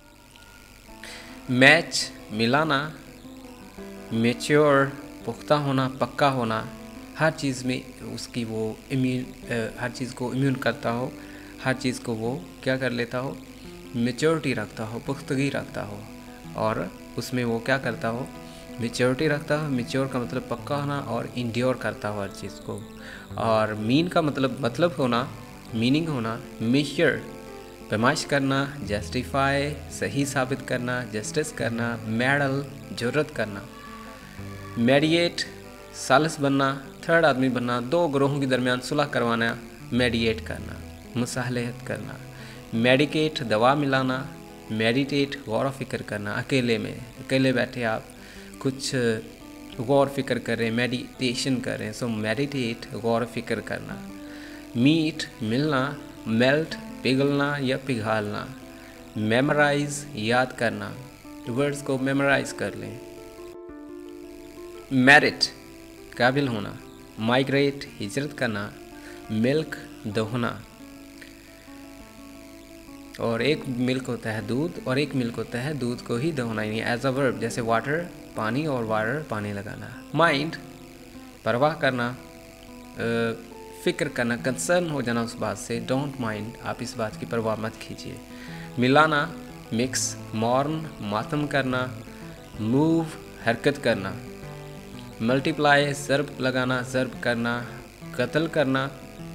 S1: मैच मिलाना, मेच्योर पुख्ता होना, पक्का होना, हर चीज़ में उसकी वो इम्यून, हर चीज़ को इम्यून करता हो, हर चीज़ को वो क्या कर लेता हो, मेच्योरिटी रखता हो, पुख्तगी रखता हो, और उसमें वो क्या करता हो, मेच्योरिटी रखता हो। मेच्योर का मतलब पक्का होना, और इंड्योर करता हो हर चीज़ को। और मीन का मतलब मतलब होना, मीनिंग होना। मेजर पैमाइश करना, जस्टिफाई सही साबित करना, जस्टिस करना, मेडल जुर्रत करना, मेडिएट सालिस बनना, थर्ड आदमी बनना, दो ग्रोहों के दरमियान सुलह करवाना, मेडिएट करना, मुसाहलत करना। मेडिकेट दवा मिलाना, मेडिटेट गौर फिक्र करना, अकेले में, अकेले बैठे आप कुछ गौर फिक्र कर रहे हैं, मेडिटेशन कर रहे हैं, सो मेडिटेट गौर फिक्र करना। मीट मिलना, मेल्ट पिघलना या पिघालना, मेमोराइज याद करना, वर्ड्स को मेमोराइज कर लें। मेरिट काबिल होना, माइग्रेट हिजरत करना, मिल्क दोहना, और एक मिल्क होता है दूध और एक मिल्क होता है दूध को ही दोहना, यानी एज अ वर्ब, जैसे वाटर पानी और वाटर पानी लगाना। माइंड परवाह करना, फ़िक्र करना, कंसर्न हो जाना उस बात से, डोंट माइंड, आप इस बात की परवाह मत कीजिए। मिलाना, मिक्स, मॉर्न, मातम करना, मूव, हरकत करना, मल्टीप्लाई, ज़र्ब लगाना, ज़र्ब करना, कत्ल करना,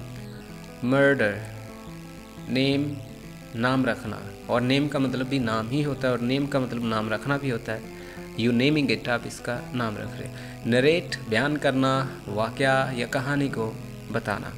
S1: मर्डर, नेम, नाम रखना, और नेम का मतलब भी नाम ही होता है और नेम का मतलब नाम रखना भी होता है। यू नेमिंग इट, आप इसका नाम रख रहे हैं। नरेट, बयान करना, वाक़या या कहानी को बताना।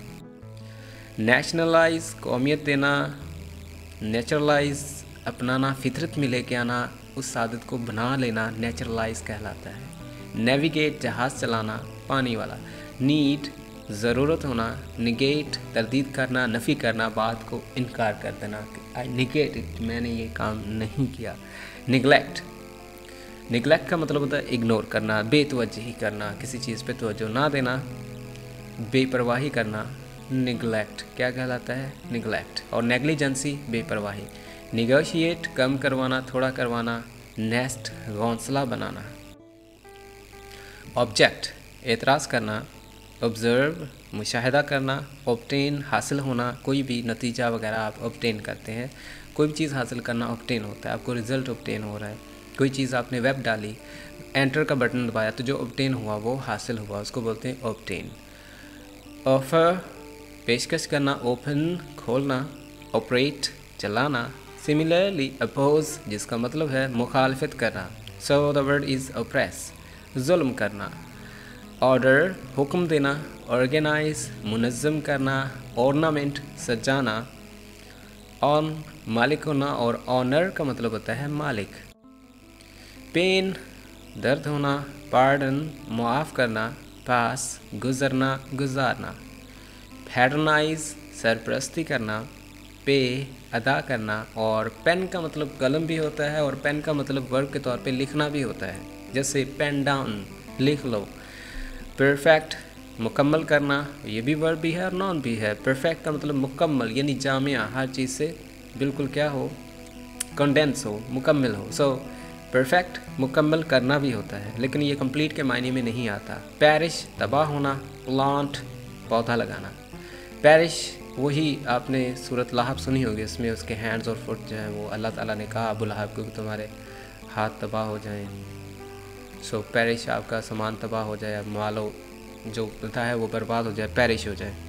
S1: नेशनलाइज, कौमियत देना। नेचुरलाइज, अपनाना, फितरत में लेके आना, उस आदत को बना लेना नेचुरलाइज कहलाता है। नेविगेट, जहाज़ चलाना, पानी वाला। नीड, ज़रूरत होना। निगेट, तरदीद करना, नफ़ी करना, बात को इनकार कर देना, आई निगेट इट, मैंने ये काम नहीं किया। निगलेक्ट, निगलेक्ट का मतलब होता है इग्नोर करना, बेतवज्जही करना, किसी चीज़ पे तवज्जो ना देना, बेपरवाही करना। निगलेक्ट क्या कहलाता है? निगलेक्ट। और नेग्लिजेंसी, बेपरवाही। निगोशिएट, कम करवाना, थोड़ा करवाना। नेस्ट, घोंसला बनाना। ऑब्जेक्ट, एतराज़ करना। ऑब्ज़र्व, मुशाहिदा करना। ऑब्टेन, हासिल होना, कोई भी नतीजा वगैरह आप ऑब्टेन करते हैं, कोई भी चीज़ हासिल करना ऑब्टेन होता है, आपको रिज़ल्ट ऑब्टेन हो रहा है। कोई चीज़ आपने वेब डाली, एंटर का बटन दबाया तो जो ऑब्टेन हुआ वो हासिल हुआ, उसको बोलते हैं ऑब्टेन। ऑफ़र, पेशकश करना। ओपन, खोलना। ऑपरेट, चलाना। सिमिलरली, अपोज, जिसका मतलब है मुखालफत करना। So the word is oppress, जुल्म करना। ऑर्डर, हुक्म देना। ऑर्गेनाइज, मुनज़्ज़म करना। ऑर्नामेंट, सजाना। ऑन, मालिक होना, और ऑनर का मतलब होता है मालिक। पेन, दर्द होना। पार्डन, मुआफ़ करना। पास, गुज़रना, गुजारना। पैटर्नाइज, सरपरस्ती करना। पे, अदा करना। और पेन का मतलब कलम भी होता है और पेन का मतलब वर्ब के तौर पे लिखना भी होता है, जैसे पेन डाउन, लिख लो। परफेक्ट, मुकम्मल करना, ये भी वर्ब भी है और नॉन भी है। परफेक्ट का मतलब मुकम्मल, यानी जामिया, हर चीज़ से बिल्कुल क्या हो, कंडेंस हो, मुकम्मल हो। सो परफेक्ट मुकम्मल करना भी होता है, लेकिन ये कंप्लीट के मायने में नहीं आता। पैरिश, तबाह होना। प्लांट, पौधा लगाना। पैरिश वही आपने सूरत लहब सुनी होगी, इसमें उसके हैंड्स और फुट जो हैं वो अल्लाह ताला ने कहा अबू लहब को कि तुम्हारे हाथ तबाह हो जाएं। सो so, पैरिश, आपका सामान तबाह हो जाए, मालो जो था है वो बर्बाद हो जाए, पैरिश हो जाए।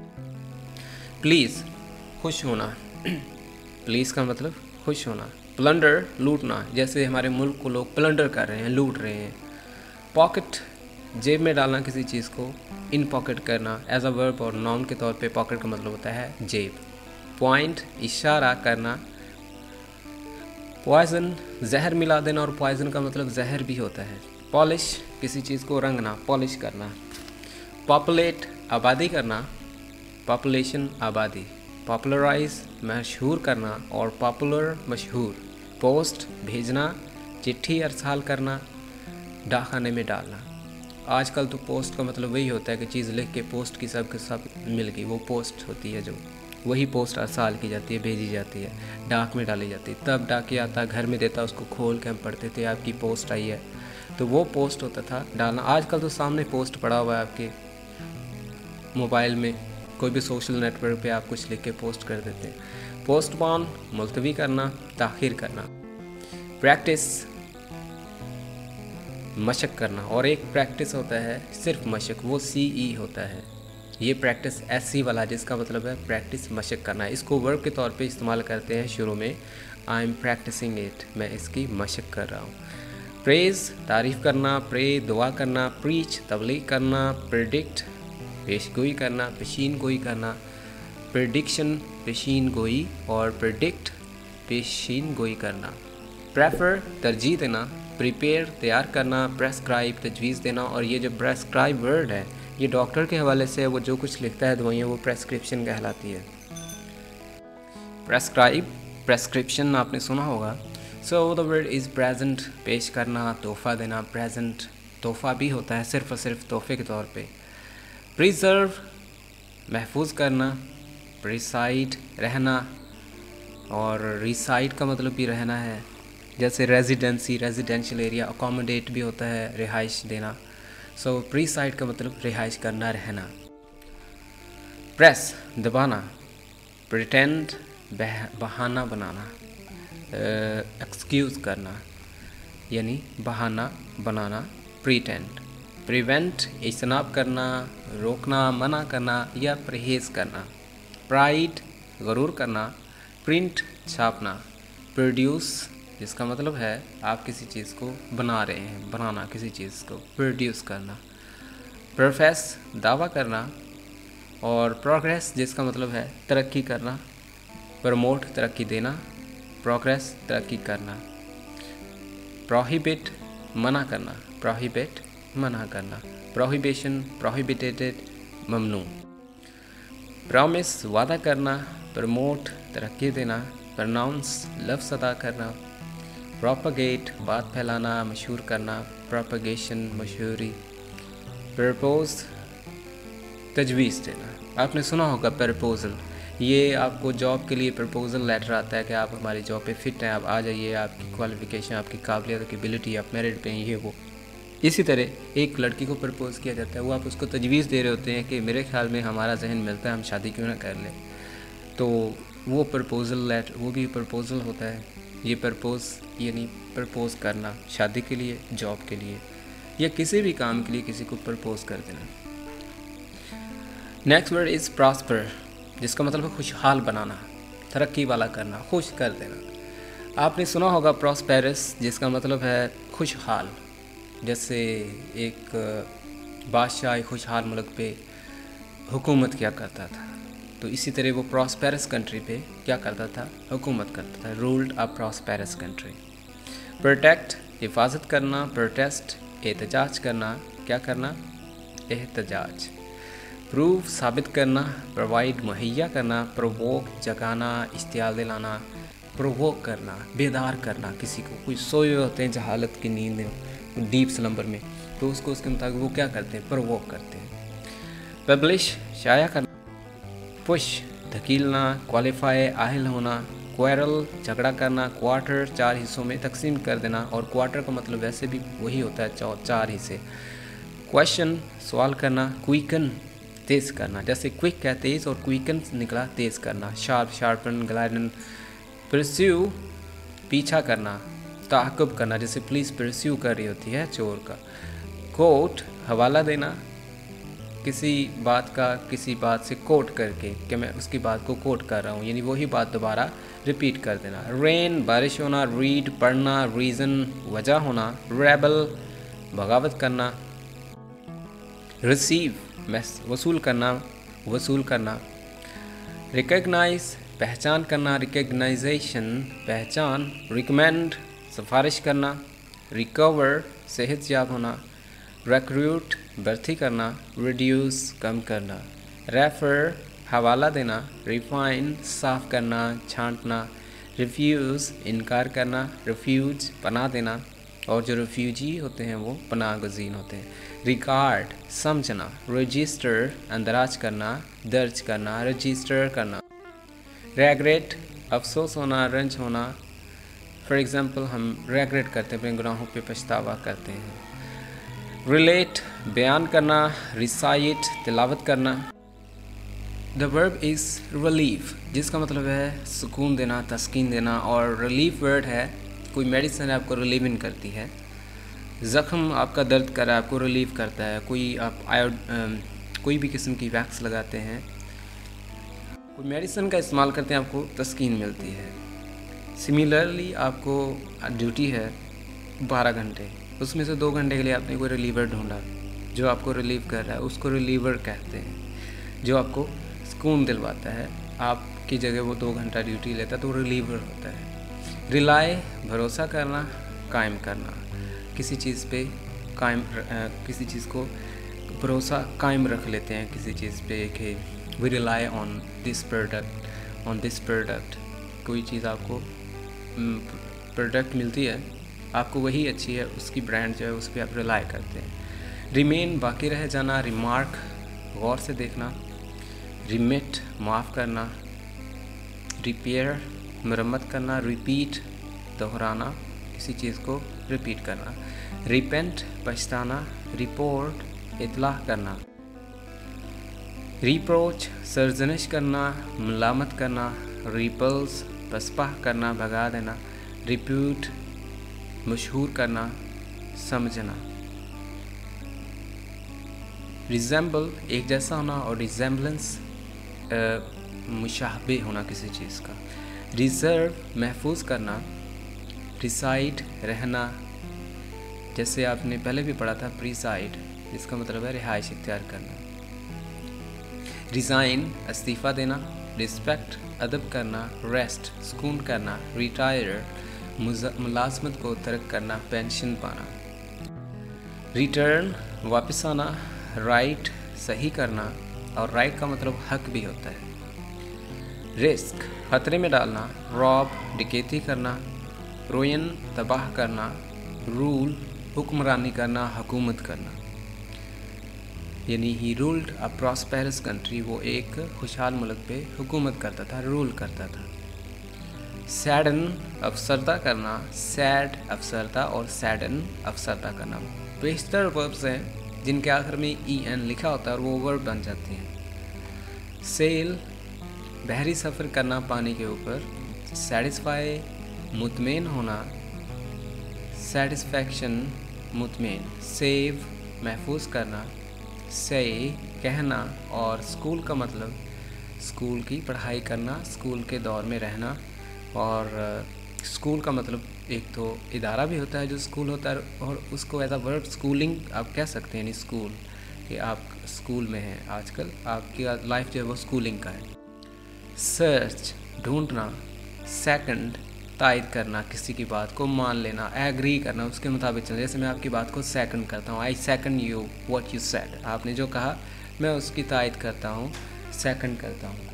S1: प्लीज़, खुश होना। प्लीज़ का मतलब खुश होना। प्लंडर, लूटना, जैसे हमारे मुल्क को लोग प्लंडर कर रहे हैं, लूट रहे हैं। पॉकेट, जेब में डालना किसी चीज़ को, इन पॉकेट करना। एज अ वर्ब और नाउन के तौर पे पॉकेट का मतलब होता है जेब। पॉइंट, इशारा करना। पॉइजन, जहर मिला देना, और पॉइजन का मतलब जहर भी होता है। पॉलिश, किसी चीज़ को रंगना, पॉलिश करना। पॉपुलेट, आबादी करना। पॉपुलेशन, आबादी। पॉपुलराइज, मशहूर करना, और पॉपुलर, मशहूर। पोस्ट, भेजना। चिट्ठी अरसाल करना, डाकखाने में डालना। आजकल तो पोस्ट का मतलब वही होता है कि चीज़ लिख के पोस्ट की सब के सब मिल गई, वो पोस्ट होती है, जो वही पोस्ट अरसाल की जाती है, भेजी जाती है, डाक में डाली जाती है। तब डाक आता, घर में देता, उसको खोल के हम पढ़ते थे आपकी पोस्ट आई है, तो वो पोस्ट होता था डालना। आजकल तो सामने पोस्ट पड़ा हुआ है आपके मोबाइल में, कोई भी सोशल नेटवर्क पे आप कुछ लिख के पोस्ट कर देते हैं। पोस्टपोन, मुलतवी करना, ताख़ीर करना। प्रैक्टिस, मशक करना, और एक प्रैक्टिस होता है सिर्फ मशक, वो सी ई होता है। ये प्रैक्टिस एस सी वाला, जिसका मतलब है प्रैक्टिस, मशक करना। इसको वर्ब के तौर पे इस्तेमाल करते हैं शुरू में, आई एम प्रैक्टिसिंग इट, मैं इसकी मशक कर रहा हूँ। प्रेज़, तारीफ़ करना। प्रे, दुआ करना। प्रीच, तबलीग करना। प्रेडिक्ट, पेशगोई करना, पेशीन गोई करना। प्रेडिक्शन, पेशीन गोई, और प्रेडिक्ट, पेशीन गोई करना। प्रेफर, तरजीह देना। प्रिपेयर, तैयार करना। प्रेस्क्राइब, तजवीज़ देना, और ये जो प्रेस्क्राइब वर्ड है ये डॉक्टर के हवाले से, वो जो कुछ लिखता है दवाइयाँ वो प्रेस्क्रिप्शन कहलाती है। प्रेस्क्राइब, प्रेस्क्रिप्शन आपने सुना होगा। So the word is present, पेश करना, तोहफ़ा देना। प्रेजेंट तोहफ़ा भी होता है, सिर्फ और सिर्फ तोहफ़े के तौर पे। प्रिजर्व, महफूज करना। प्रिसाइड, रहना, और रिसाइड का मतलब भी रहना है, जैसे रेजिडेंसी, रेजिडेंशियल एरिया। अकोमोडेट भी होता है, रिहाइश देना। सो प्रीसाइड का मतलब रिहाइश करना, रहना। प्रेस दबाना, प्रिटेंड बहाना बनाना, एक्सक्यूज़ करना यानी बहाना बनाना, प्रिटेंड। प्रिवेंट इज्तनाब करना, रोकना, मना करना या परहेज़ करना। प्राइड गरूर करना, प्रिंट छापना। प्रोड्यूस जिसका मतलब है आप किसी चीज़ को बना रहे हैं, बनाना किसी चीज़ को, प्रोड्यूस करना। प्रोफेस दावा करना, और प्रोग्रेस जिसका मतलब है तरक्की करना। प्रमोट तरक्की देना, प्रोग्रेस तरक्की करना। प्रोहिबिट मना करना, प्रोहिबिट मना करना। Prohibition prohibited ममनू। प्रॉमिस वादा करना, प्रमोट तरक्की देना। प्रनाउंस लफ्ज़ अदा करना। प्रोपगेट बात फैलाना, मशहूर करना, प्रोपगेशन मशहूरी। प्रपोज तजवीज़ देना, आपने सुना होगा प्रपोज़ल, ये आपको जॉब के लिए प्रपोज़ल लेटर आता है कि आप हमारी जॉब पे फिट हैं, आप आ जाइए, आपकी क्वालिफ़िकेशन, आपकी काबिलियत, आपकी एबिलिटी, आप मेरिट पे हैं, ये वो। इसी तरह एक लड़की को प्रपोज़ किया जाता है, वो आप उसको तजवीज़ दे रहे होते हैं कि मेरे ख्याल में हमारा जहन मिलता है, हम शादी क्यों ना कर लें। तो वो प्रपोज़ल लेटर, वो भी प्रपोज़ल होता है। ये प्रपोज़ यानी प्रपोज़ करना, शादी के लिए, जॉब के लिए या किसी भी काम के लिए किसी को प्रपोज़ कर देना। नेक्स्ट वर्ड इज़ प्रॉस्पर, जिसका मतलब है खुशहाल बनाना, तरक्की वाला करना, खुश कर देना। आपने सुना होगा प्रॉस्पेरस, जिसका मतलब है खुशहाल। जैसे एक बादशाह एक खुशहाल मुल्क पे हुकूमत किया करता था, तो इसी तरह वो प्रॉस्पेरस कंट्री पे क्या करता था, हुकूमत करता था, ruled a prosperous country. Protect हिफाजत करना, प्रोटेस्ट एहतजाज करना, क्या करना, एहतजाज। प्रूव साबित करना, प्रोवाइड मुहैया करना, प्रोवोक जगाना, इश्तियाल दिलाना, प्रोवोक करना, बेदार करना किसी को। कोई सोए हुए होते हैं जहालत की नींद में, डीप स्लम्बर में, तो उसको उसके मुताबिक वो क्या करते हैं, प्रोवोक करते हैं। पब्लिश शाया करना, पुश धकीलना, क्वालिफाई आहिल होना, क्वारल झगड़ा करना, क्वार्टर चार हिस्सों में तकसीम कर देना, और क्वार्टर का मतलब वैसे भी वही होता है, चार हिस्से। क्वेश्चन सवाल करना, क्विकन तेज़ करना, जैसे क्विक क्या तेज़ और क्विकन निकला तेज़ करना। Sharp sharpen ग्लाइडन। परस्यू पीछा करना, ताक़ुब करना, जैसे पुलिस परस्यू कर रही होती है चोर का। कोट हवाला देना, किसी बात का किसी बात से कोट करके कि मैं उसकी बात को कोट कर रहा हूँ, यानी वही बात दोबारा रिपीट कर देना। रेन बारिश होना, रीड पढ़ना, रीज़न वजह होना, रेबल बगावत करना। रिसीव वसूल करना, वसूल करना। रिकग्नाइज पहचान करना, रिकग्नाइजेशन पहचान। रिकमेंड सिफारिश करना। रिकवर सेहत याब होना। रिक्रूट भर्ती करना। रिड्यूस कम करना। रेफर हवाला देना। रिफाइन साफ करना, छांटना। रिफ्यूज़ इनकार करना। रिफ्यूज पनाह देना, और जो रिफ्यूजी होते हैं वो पनाह गज़ीन होते हैं। रिकॉर्ड समझना। रजिस्टर अंदराज करना, दर्ज करना, रजिस्टर करना। रेग्रेट अफसोस होना, रंज होना। फॉर एग्ज़ाम्पल हम रेग्रेट करते हैं, अपने गुनाहों पे पछतावा करते हैं। रिलेट बयान करना। रिसाइट तिलावत करना। द वर्ब इज़ रिलीफ, जिसका मतलब है सुकून देना, तस्कीन देना, और रिलीफ वर्ड है कोई मेडिसिन है आपको रिलीविंग करती है। ज़ख्म आपका दर्द कर रहा है, आपको रिलीव करता है। कोई आप आयोड कोई भी किस्म की वैक्स लगाते हैं, कोई मेडिसिन का इस्तेमाल करते हैं, आपको तस्कीन मिलती है। सिमिलरली आपको ड्यूटी है बारह घंटे, उसमें से दो घंटे के लिए आपने कोई रिलीवर ढूंढा जो आपको रिलीव कर रहा है, उसको रिलीवर कहते हैं। जो आपको सुकून दिलवाता है, आपकी जगह वो दो घंटा ड्यूटी लेता है तो रिलीवर होता है। रिलाय भरोसा करना, कायम करना, किसी चीज़ पे कायम आ, किसी चीज़ को भरोसा कायम रख लेते हैं किसी चीज़ पे कि we rely on this product on this product कोई चीज़ आपको प्रोडक्ट मिलती है, आपको वही अच्छी है, उसकी ब्रांड जो है उस पर आप रिलाई करते हैं। रिमेन बाकी रह जाना। रिमार्क गौर से देखना। रिमिट माफ़ करना। रिपेयर मरम्मत करना। रिपीट दोहराना, किसी चीज़ को रिपीट करना। रिपेंट पछताना, रिपोर्ट इतलाह करना। रिप्रोच सरजनिश करना, मलामत करना। रिपल्स पसपा करना, भगा देना। रिप्यूट मशहूर करना, समझना। रिजेंबल एक जैसा होना और रिजेंबलेंस मुशाहबे होना किसी चीज़ का। रिजर्व महफूज करना। रिसाइड रहना, जैसे आपने पहले भी पढ़ा था प्रीसाइड, जिसका मतलब है रिहाइश इख्तियार करना। रिज़ाइन इस्तीफ़ा देना। रिस्पेक्ट अदब करना। रेस्ट सुकून करना। रिटायर मुलाजमत को तर्क करना, पेंशन पाना। रिटर्न वापस आना। राइट सही करना, और राइट का मतलब हक भी होता है। रिस्क खतरे में डालना। रॉब डकैती करना। रोयन तबाह करना। रूल हुक्मरानी करना, हुकूमत करना। यानी he ruled a prosperous country, वो एक खुशहाल मुल्क पे हुकूमत करता था, रूल करता था। सैडन अफसरदा करना। सैड अफसरदा और सैडन अफसरदा करना बेशतर वर्ब्स हैं जिनके आखिर में ई एन लिखा होता है और वो वर्ब बन जाते हैं। सेल बहरी सफ़र करना पानी के ऊपर। सेटिस्फाई मुतमईन होना। सेटिस्फैक्शन मुतमईन। सेव महफूज करना। से कहना, और स्कूल का मतलब स्कूल की पढ़ाई करना, स्कूल के दौर में रहना। और स्कूल का मतलब एक तो इदारा भी होता है जो स्कूल होता है, और उसको एज अ वर्ब स्कूलिंग आप कह सकते हैं। यानी स्कूल कि आप स्कूल में हैं आजकल, आपकी लाइफ जो है वो स्कूलिंग का है। सर्च ढूंढना। सेकंड तायद करना, किसी की बात को मान लेना, एग्री करना, उसके मुताबिक चलना। जैसे मैं आपकी बात को सेकंड करता हूँ, I second you what you said, आपने जो कहा मैं उसकी तायद करता हूँ, सेकंड करता हूँ।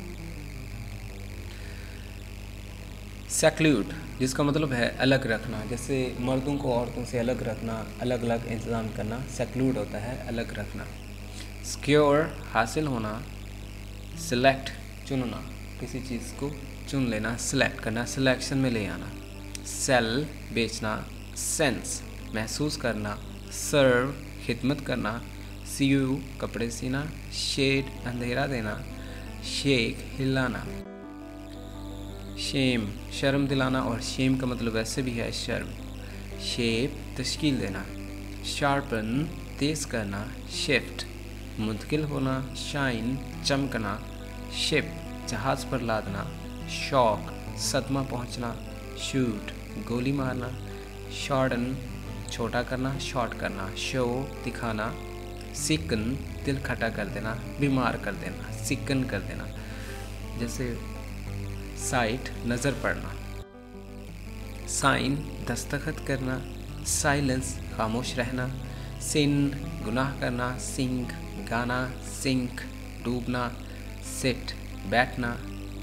S1: सेक्लूड जिसका मतलब है अलग रखना, जैसे मर्दों को औरतों से अलग रखना, अलग अलग इंतज़ाम करना, सेक्लूड होता है अलग रखना। सिक्योर हासिल होना। सिलेक्ट चुनना, किसी चीज़ को चुन लेना, सिलेक्ट करना, सिलेक्शन में ले आना। सेल बेचना। सेंस महसूस करना। सर्व खिदमत करना। सीयू कपड़े सीना। शेड अंधेरा देना। शेक हिलाना। शेम शर्म दिलाना, और शेम का मतलब वैसे भी है शर्म। शेप तश्कील देना। शार्पन तेज़ करना। शिफ्ट मुंतकिल होना। शाइन चमकना। शिप जहाज़ पर लादना। शॉक सदमा पहुंचना। शूट गोली मारना। शॉर्डन छोटा करना, शॉर्ट करना। शो दिखाना। सिकन दिल खटा कर देना, बीमार कर देना, सिकन कर देना। जैसे साइट नज़र पड़ना। साइन दस्तखत करना। साइलेंस खामोश रहना। सिन गुनाह करना। सिंग गाना। सिंक डूबना। सिट बैठना।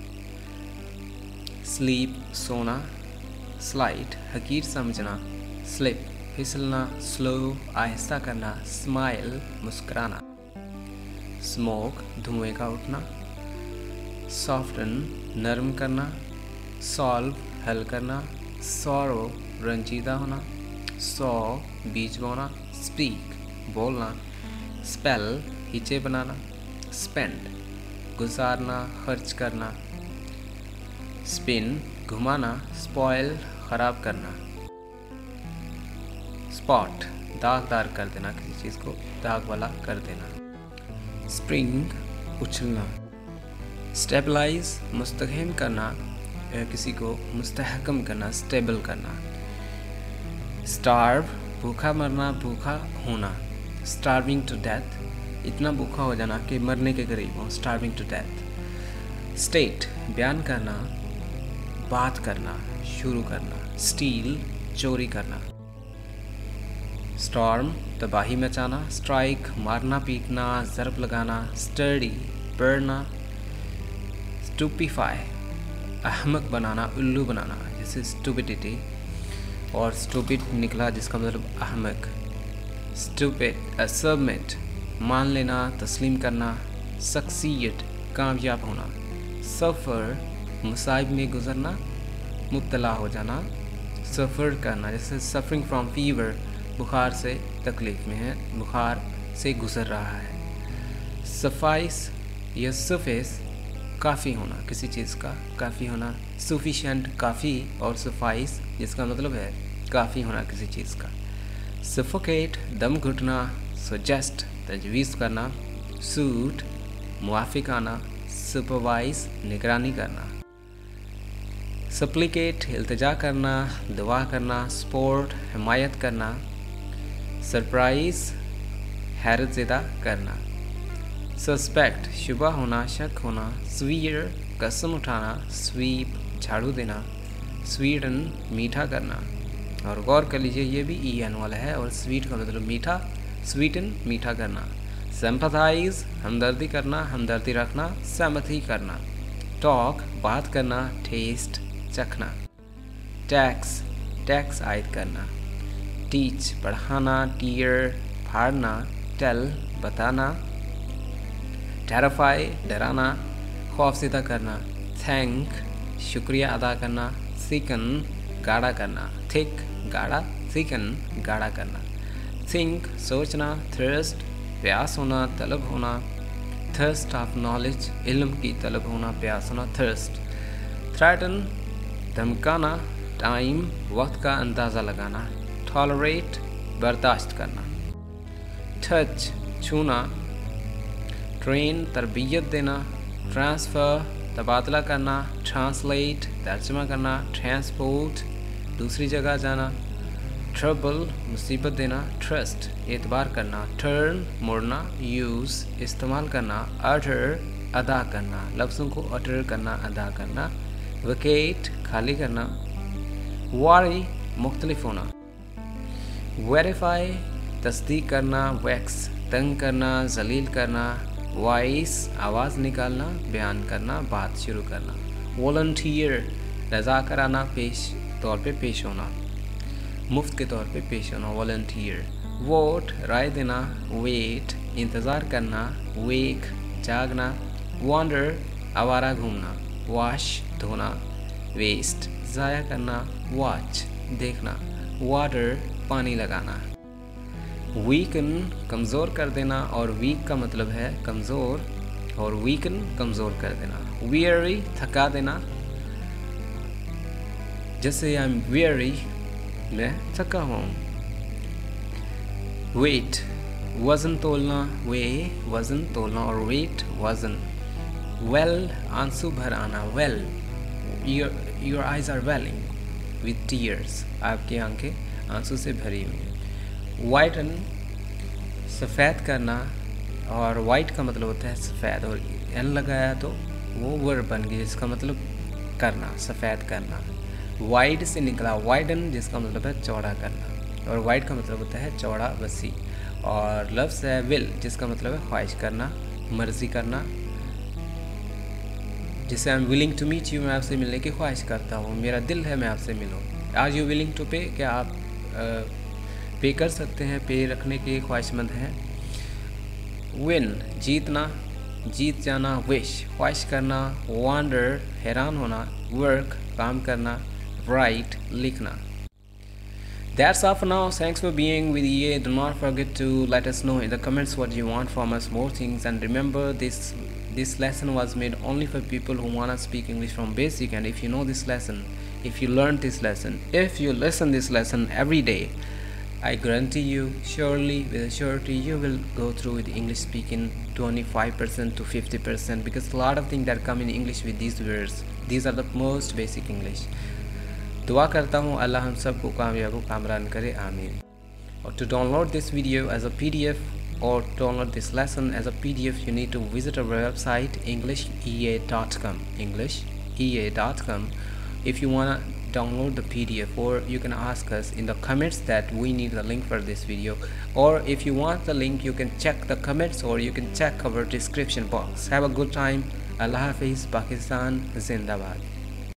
S1: स्लीप सोना। स्लाइड हकीर समझना। स्लिप फिसलना। स्लो आहिस्ता करना। स्माइल मुस्कुराना। स्मोक धुएं का उठना। सॉफ्टन नरम करना। सॉल्व हल करना। सॉरो रंजीदा होना। सॉ बीज बोना। स्पीक बोलना। स्पेल हिचे बनाना। स्पेंड गुजारना, खर्च करना। स्पिन घुमाना। स्पॉइल ख़राब करना। स्पॉट दागदार कर देना, किसी चीज़ को दाग वाला कर देना। स्प्रिंग उछलना। स्टेबलाइज मुस्तहकम करना, किसी को मुस्तहकम करना, स्टेबल करना। स्टार्व भूखा मरना, भूखा होना। स्टार्विंग टू डेथ इतना भूखा हो जाना कि मरने के करीब हो, स्टार्विंग टू डेथ। स्टेट बयान करना, बात करना, शुरू करना। स्टील चोरी करना। स्टॉर्म तबाही मचाना। स्ट्राइक मारना पीटना, ज़रब लगाना। स्टडी बढ़ना। स्टूपीफाई अहमक बनाना, उल्लू बनाना, जैसे स्टूपिडिटी और स्टूपिड निकला जिसका मतलब अहमक। स्टूपिड सबमिट मान लेना, तस्लीम करना। सक्सीड कामयाब होना। सफ़र मुसाइब में गुजरना, मुब्तला हो जाना। सफ़र करना, जैसे सफरिंग फ्रॉम फीवर, बुखार से तकलीफ़ में है, बुखार से गुज़र रहा है। सफाइस या सफेस काफ़ी होना, किसी चीज़ का काफ़ी होना, सफिशेंट काफ़ी, और सफाइस जिसका मतलब है काफ़ी होना किसी चीज़ का। सफोकेट दम घुटना, सजेस्ट तजवीज़ करना, सूट मुआफ़िक आना, सुपरवाइज निगरानी करना। सप्लिकेट इल्तिजा करना, दुआ करना, सपोर्ट हिमायत करना, सरप्राइज़ हैरत ज़दा करना। सस्पेक्ट शुबा होना, शक होना, स्वीयर कसम उठाना, स्वीप झाड़ू देना, स्वीटन मीठा करना। और गौर कर लीजिए ये भी ई एन वाला है और स्वीट का मतलब मीठा, स्वीटन मीठा करना। सिंपैथाइज हमदर्दी करना, हमदर्दी रखना, सहमति करना। टॉक बात करना, टेस्ट चखना। टैक्स टैक्स आयद करना। टीच पढ़ाना, टीयर फाड़ना, टेल बताना। टेरिफाई डराना, खौफज़दा करना। थैंक शुक्रिया अदा करना, सिकन गाढ़ा करना। थिक गाढ़ा, सिकन गाढ़ा करना। थिंक सोचना, थर्स्ट प्यास होना, तलब होना। थर्स्ट ऑफ नॉलेज इल्म की तलब होना, प्यास होना, थर्स्ट। थ्रेटन धमकाना, टाइम वक्त का अंदाज़ा लगाना। टॉलरेट बर्दाश्त करना। टच छूना। ट्रेन तरबियत देना। ट्रांसफ़र तबादला करना। ट्रांसलेट तर्जमा करना। ट्रांसपोर्ट दूसरी जगह जाना। ट्रबल मुसीबत देना। ट्रस्ट एतबार करना। टर्न मुड़ना। यूज़ इस्तेमाल करना। अटर अदा करना, लफ्ज़ों को अटर करना, अदा करना। वकेट खाली करना। वारी मुख्तलिफ होना। वेरीफाई तस्दीक करना। वैक्स तंग करना, जलील करना। वॉइस आवाज़ निकालना, बयान करना, बात शुरू करना। वॉलंटियर रज़ा कराना, पेश तौर पे पेश होना, मुफ्त के तौर पे पेश होना, वॉलंटियर। वोट राय देना। वेट इंतज़ार करना। वेक जागना। वॉन्डर आवारा घूमना। वॉश धोना। वेस्ट ज़ाया करना। वॉच देखना। वाटर पानी लगाना। वीकन कमज़ोर कर देना, और वीक का मतलब है कमज़ोर, और वीकन कमज़ोर कर देना। वियरी थका देना, जैसे आई एम वियरी मैं थका हूँ। वेट वज़न तोलना। वे वज़न तोलना, और वेट वज़न। वेल आंसू भर आना। Well your your eyes are welling with tears, आपकी आंखें आंसू से भरी हुई। वाइटन सफ़ेद करना, और वाइट का मतलब होता है सफ़ेद, और एन लगाया तो वो वर्ब बन गया जिसका मतलब करना, सफ़ेद करना। वाइड से निकला वाइडन जिसका मतलब है चौड़ा करना, और वाइड का मतलब होता है चौड़ा वसी। और लफ्ज़ है विल जिसका मतलब है ख्वाहिश करना, मर्ज़ी करना। जैसे I am willing to meet you, मैं आपसे मिलने की ख्वाहिश करता हूँ, मेरा दिल है मैं आपसे मिलूँ। आर यू विलिंग टू पे, क्या आप आ, पे कर सकते हैं, पे रखने के ख्वाहिशमंद हैं। विन जीतना, जीत जाना। विश ख्वाहिश करना। वंडर हैरान होना। वर्क काम करना। राइट लिखना। That's all for now. Thanks for being with E A. Do not forget to let us know in the comments what you want from us, more things, and remember this this lesson was made only for people who want to speak English from basic. And if you know this lesson, if you learned this lesson, if you listen this lesson every day, I guarantee you, surely, with a surety, you will go through with English speaking twenty-five percent to fifty percent, because a lot of things that come in English with these words, these are the most basic English. दुआ करता हूँ अल्लाह हम सब को कामयाब व कामरान करे, आमीन। और to download this video as a P D F or download this lesson as a P D F, you need to visit our website english e a dot com, english e a dot com. If you want to download the P D F, or you can ask us in the comments that we need the link for this video, or if you want the link you can check the comments, or you can check our description box. Have a good time. Allah Hafiz. Pakistan Zindabad.